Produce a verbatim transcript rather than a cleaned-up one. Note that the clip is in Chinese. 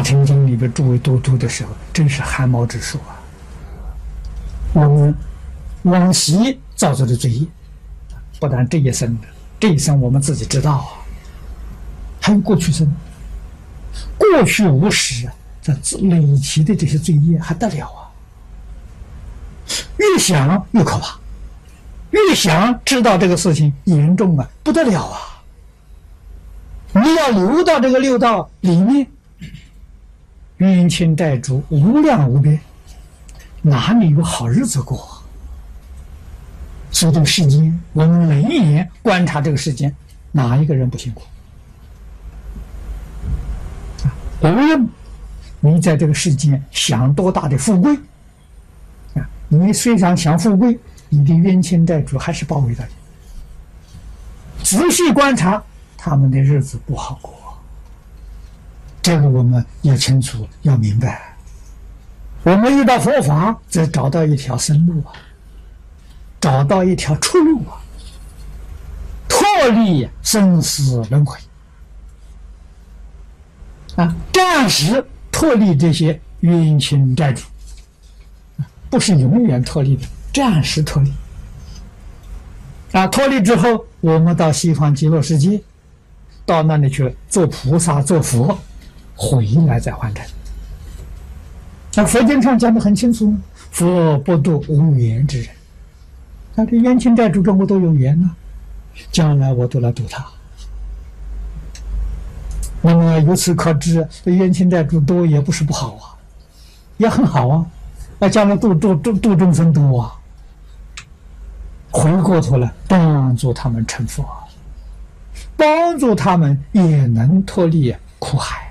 乘经》里边诸位都读的时候，真是汗毛直竖啊！我们往昔造作的罪业，不但这一生的，这一生我们自己知道啊，还有过去生，过去无始啊，这累积的这些罪业还得了啊！越想越可怕，越想知道这个事情严重啊，不得了啊！你要流到这个六道里面，冤亲债主无量无边，哪里有好日子过？所以这个世间，我们冷眼观察这个世间，哪一个人不辛苦？无论你在这个世间享多大的富贵啊，你虽然享富贵，你的冤亲债主还是包围着你。仔细观察，他们的日子不好过。这个我们要清楚，要明白。我们遇到佛法，则找到一条生路啊，找到一条出路啊，脱离生死轮回啊，暂时脱离这些冤亲债主，不是永远脱离的，暂时脱离啊。脱离之后，我们到西方极乐世界，到那里去做菩萨、做佛，回来再还债。那佛经上讲得很清楚，佛不度无缘之人。那这冤亲债主跟我都有缘呢、啊，将来我都来度他。那么由此可知，冤亲债主多也不是不好啊，也很好啊。那将来度度度度众生多啊，回过头来帮助他们成佛，帮助他们也能脱离苦海。